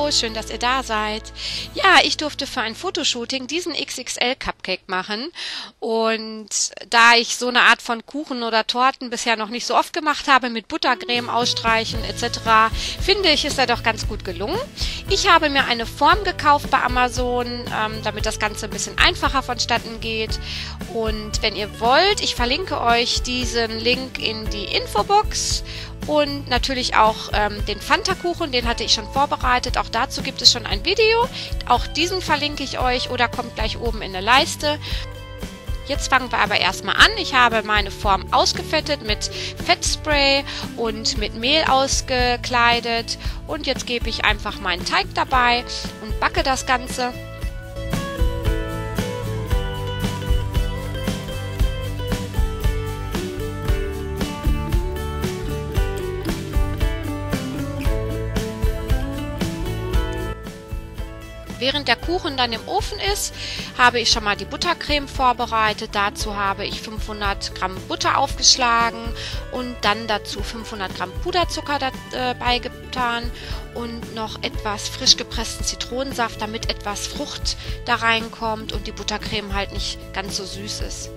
Hallo, schön, dass ihr da seid. Ja, ich durfte für ein Fotoshooting diesen XXL Cupcake machen und da ich so eine Art von Kuchen oder Torten bisher noch nicht so oft gemacht habe, mit Buttercreme ausstreichen etc., finde ich, ist er doch ganz gut gelungen. Ich habe mir eine Form gekauft bei Amazon, damit das Ganze ein bisschen einfacher vonstatten geht. Und wenn ihr wollt, ich verlinke euch diesen Link in die Infobox. Und natürlich auch den Fanta-Kuchen, den hatte ich schon vorbereitet. Auch dazu gibt es schon ein Video. Auch diesen verlinke ich euch oder kommt gleich oben in der Leiste. Jetzt fangen wir aber erstmal an. Ich habe meine Form ausgefettet mit Fettspray und mit Mehl ausgekleidet. Und jetzt gebe ich einfach meinen Teig dabei und backe das Ganze. Während der Kuchen dann im Ofen ist, habe ich schon mal die Buttercreme vorbereitet. Dazu habe ich 500 Gramm Butter aufgeschlagen und dann dazu 500 Gramm Puderzucker dabei getan und noch etwas frisch gepressten Zitronensaft, damit etwas Frucht da reinkommt und die Buttercreme halt nicht ganz so süß ist.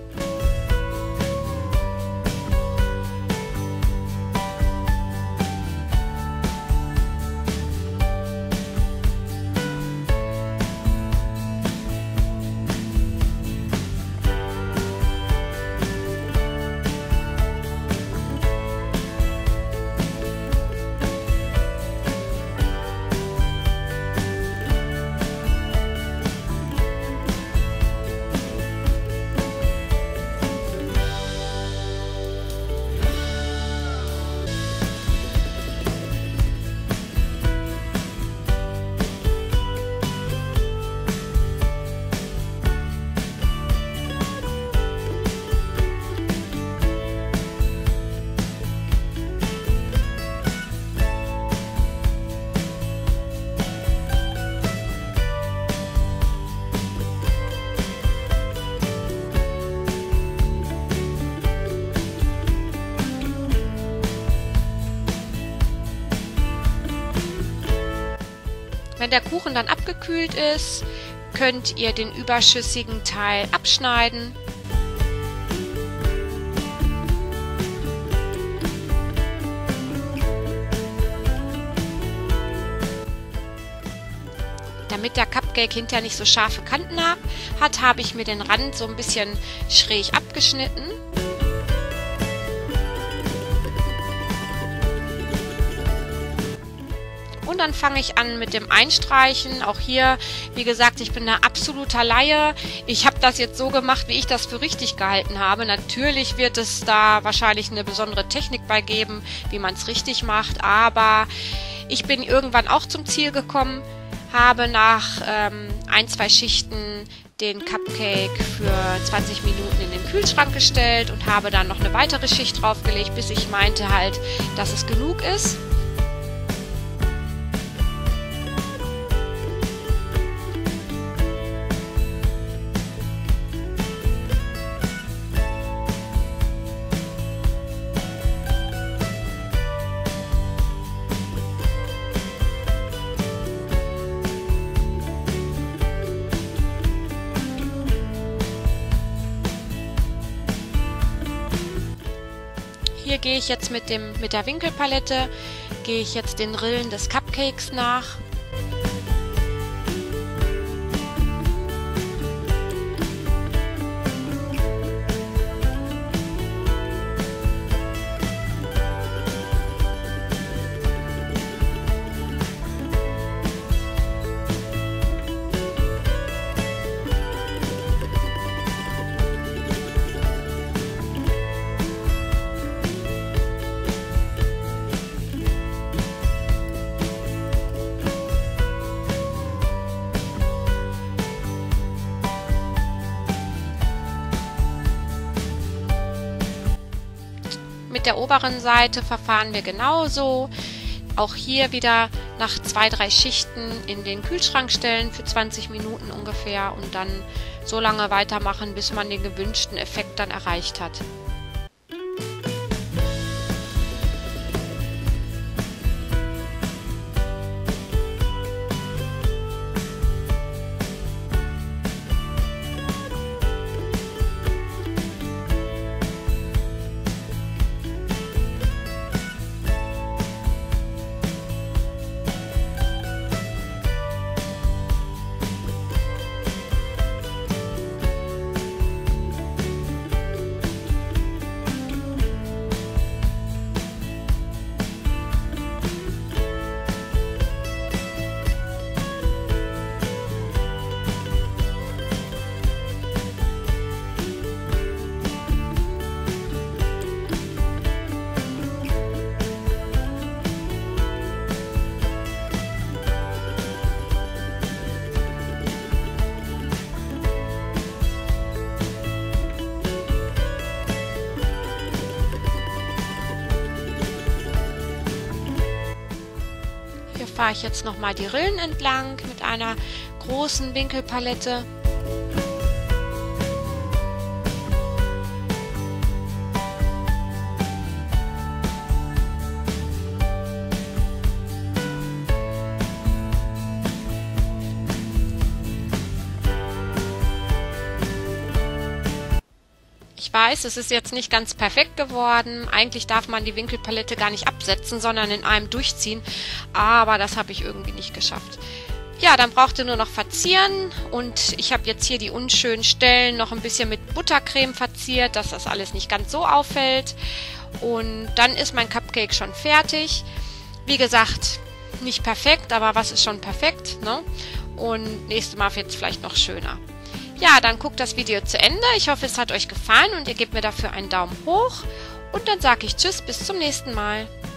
Wenn der Kuchen dann abgekühlt ist, könnt ihr den überschüssigen Teil abschneiden. Damit der Cupcake hinterher nicht so scharfe Kanten hat, habe ich mir den Rand so ein bisschen schräg abgeschnitten. Und dann fange ich an mit dem Einstreichen. Auch hier, wie gesagt, ich bin ein absoluter Laie. Ich habe das jetzt so gemacht, wie ich das für richtig gehalten habe. Natürlich wird es da wahrscheinlich eine besondere Technik bei geben, wie man es richtig macht. Aber ich bin irgendwann auch zum Ziel gekommen, habe nach 1-2 Schichten den Cupcake für 20 Minuten in den Kühlschrank gestellt und habe dann noch eine weitere Schicht draufgelegt, bis ich meinte halt, dass es genug ist. Hier gehe ich jetzt mit der Winkelpalette, gehe ich jetzt den Rillen des Cupcakes nach. Mit der oberen Seite verfahren wir genauso. Auch hier wieder nach 2-3 Schichten in den Kühlschrank stellen für 20 Minuten ungefähr und dann so lange weitermachen, bis man den gewünschten Effekt dann erreicht hat. fahre ich jetzt nochmal die Rillen entlang mit einer großen Winkelpalette. Ich weiß, es ist jetzt nicht ganz perfekt geworden. Eigentlich darf man die Winkelpalette gar nicht absetzen, sondern in einem durchziehen. Aber das habe ich irgendwie nicht geschafft. Ja, dann braucht ihr nur noch verzieren. Und ich habe jetzt hier die unschönen Stellen noch ein bisschen mit Buttercreme verziert, dass das alles nicht ganz so auffällt. Und dann ist mein Cupcake schon fertig. Wie gesagt, nicht perfekt, aber was ist schon perfekt, ne? Und nächstes Mal wird es vielleicht noch schöner. Ja, dann guckt das Video zu Ende. Ich hoffe, es hat euch gefallen und ihr gebt mir dafür einen Daumen hoch. Und dann sage ich Tschüss, bis zum nächsten Mal.